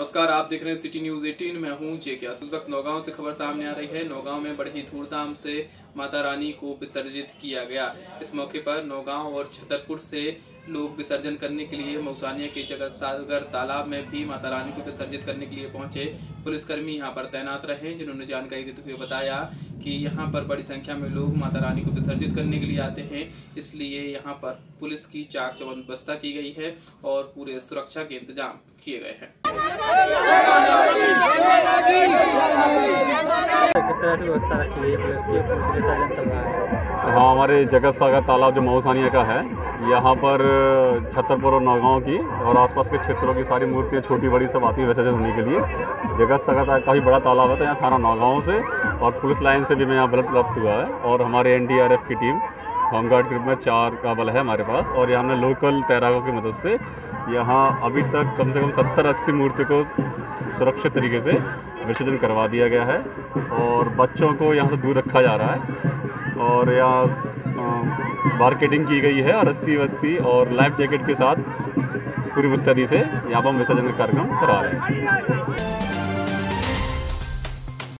नमस्कार, आप देख रहे हैं सिटी न्यूज 18। मैं हूं जेके। उस वक्त नौगांव से खबर सामने आ रही है। नौगांव में बड़ी ही धूमधाम से माता रानी को विसर्जित किया गया। इस मौके पर नौगांव और छतरपुर से लोग विसर्जन करने के लिए मौसानिया के जगत सागर तालाब में भी माता रानी को विसर्जित करने के लिए पहुंचे। पुलिसकर्मी यहां पर तैनात रहे, जिन्होंने जानकारी देते हुए बताया कि यहां पर बड़ी संख्या में लोग माता रानी को विसर्जित करने के लिए आते हैं, इसलिए यहां पर पुलिस की चाक चौबंद व्यवस्था की गई है और पूरे सुरक्षा के इंतजाम किए गए हैं। किस तरह से व्यवस्था रखी गई पुलिस की? विसर्जन चल रहा है। हाँ, हमारे जगत सागर तालाब जो मऊसानिया का है, यहाँ पर छतरपुर और नौगांव की और आसपास के क्षेत्रों की सारी मूर्तियाँ छोटी बड़ी सब आती है विसर्जन होने के लिए। जगत सागर काफ़ी बड़ा तालाब है, तो यहाँ थाना नौगांव से और पुलिस लाइन से भी मैं यहाँ ब्लड प्राप्त हुआ है। और हमारे NDRF की टीम होमगार्ड ग्रुप में 4 का बल है हमारे पास, और यहाँ हमने लोकल तैराकों की मदद से यहाँ अभी तक कम से कम 70-80 मूर्ति को सुरक्षित तरीके से विसर्जन करवा दिया गया है और बच्चों को यहाँ से दूर रखा जा रहा है। और यहाँ मार्केटिंग की गई है और रस्सी और लाइफ जैकेट के साथ पूरी मुस्तैदी से यहाँ पर हम विसर्जन का कार्यक्रम करा रहे हैं।